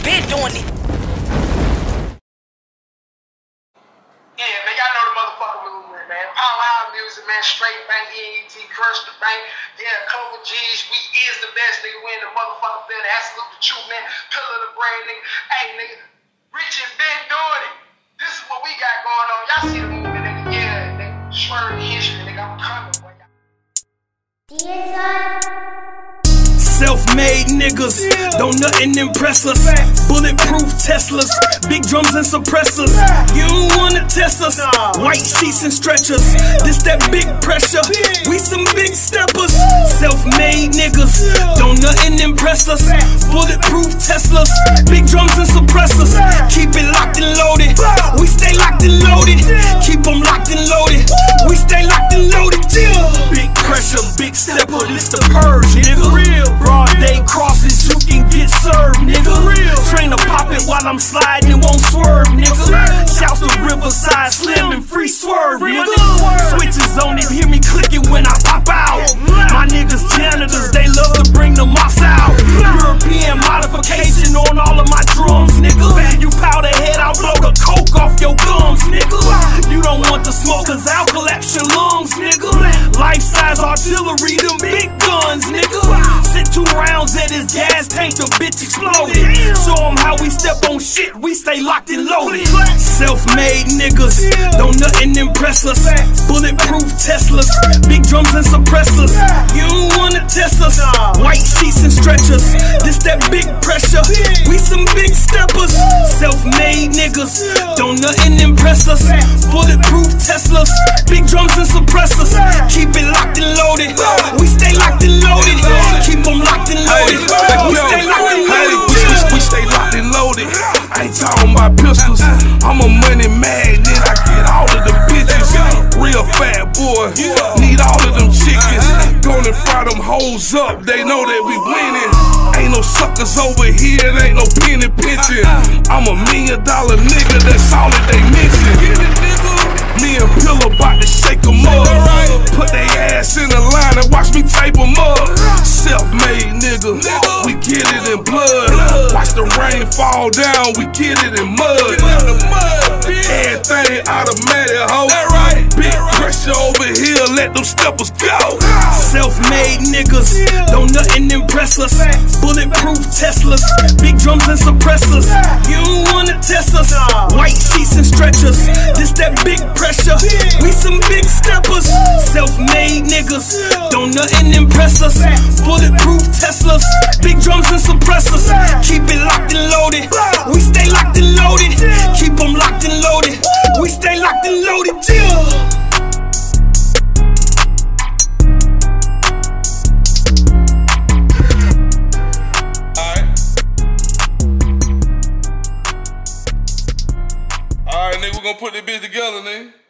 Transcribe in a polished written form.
been doing it. Yeah, man, y'all know the motherfucking movement, man. Power Hour music, man. Straight bank, EET, crush the bank. Yeah, couple G's. We is the best, nigga. We in the motherfucking building. Absolute the truth, man. Pillar of the brain, nigga. Hey, nigga. Rich and been doing it. This is what we got going on. Y'all see the movement, nigga. Yeah, nigga. Swerve history, nigga. I'm coming, boy. Self-made niggas, don't nothing impress us. Bulletproof Teslas, big drums and suppressors. You don't wanna test us. White sheets and stretchers, this that big pressure. We some big steppers. Self-made niggas, don't nothing impress us. Bulletproof Teslas, big drums and suppressors. Keep it locked and loaded. We stay locked and loaded. Keep them locked and loaded. We stay locked and loaded. Big pressure, big stepper, this the purge, nigga. Real. Broad day crosses, you can get served, nigga. Train to pop it while I'm sliding, it won't swerve, nigga. Shouts to Riverside, Slim and Free Swerve, nigga. Switches on it, hear me clicking when I pop out. My niggas janitors, they love to bring the mops out. European modification on all of my drums, nigga. You powder head, I'll blow the coke off your gums, nigga. You don't want the smoke, cause I'll collapse your lungs, nigga. Life-size artillery, them big guns, nigga. Sit 2 rounds at his gas tank, the bitch exploded. Show him how we step on shit, we stay locked and loaded. Self-made niggas, don't nothing impress us. Bulletproof Teslas, big drums and suppressors. You don't wanna test us. White sheets and stretchers, this that big pressure. We some big steppers. Self-made niggas, don't nothing impress us. Bulletproof Teslas, big drums and suppressors. Keep it locked and loaded. We stay locked and loaded. Keep them locked and loaded. We stay locked and loaded. We stay locked and loaded. I ain't talking about pistols. I'm a money magnet. I get all of them bitches. Real fat boy. Need all of them chickens. Gonna fry them hoes up. They know that we winning. Ain't no suckers over here. There ain't no penny pinching. I'm $1 million nigga. That's all that they mention. Me and Pilla bout to shake 'em up. Put they ass in the line and watch me tape 'em up. Self-made nigga, we get it in blood. Watch the rain fall down, we get it in mud. Everything automatic, ho. Big pressure over here, let them steppers go. Self-made niggas, don't nothing impress us. Bulletproof Teslas, big drums and suppressors. You don't wanna test us. White sheets and stretchers, this that big pressure. We some big steppers. Self-made niggas, don't nothing impress us. Bulletproof Teslas, big drums and suppressors. Keep it locked and loaded. We stay locked and loaded. Keep them locked and loaded. We stay locked and loaded. Alright, nigga, we gonna put this bitch together, nigga.